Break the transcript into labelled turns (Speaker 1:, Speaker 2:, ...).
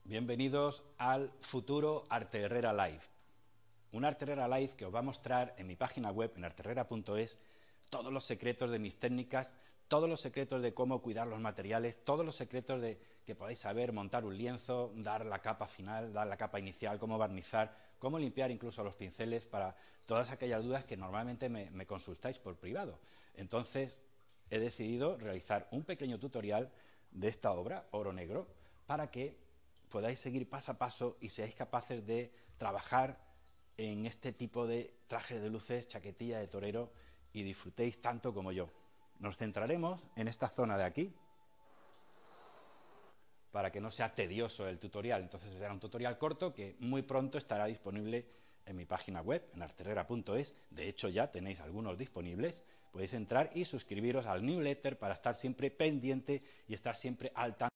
Speaker 1: Bienvenidos al futuro Arte Herrera Live. Un Arte Herrera Live que os va a mostrar en mi página web, en arteherrera.es, todos los secretos de mis técnicas, todos los secretos de cómo cuidar los materiales, todos los secretos de que podáis saber montar un lienzo, dar la capa final, dar la capa inicial, cómo barnizar, cómo limpiar incluso los pinceles, para todas aquellas dudas que normalmente me consultáis por privado. Entonces he decidido realizar un pequeño tutorial de esta obra, Oro Negro, para que podáis seguir paso a paso y seáis capaces de trabajar en este tipo de trajes de luces, chaquetilla de torero, y disfrutéis tanto como yo. Nos centraremos en esta zona de aquí, para que no sea tedioso el tutorial. Entonces será un tutorial corto que muy pronto estará disponible en mi página web, en arteherrera.es. De hecho, ya tenéis algunos disponibles. Podéis entrar y suscribiros al newsletter para estar siempre pendiente y estar siempre al tanto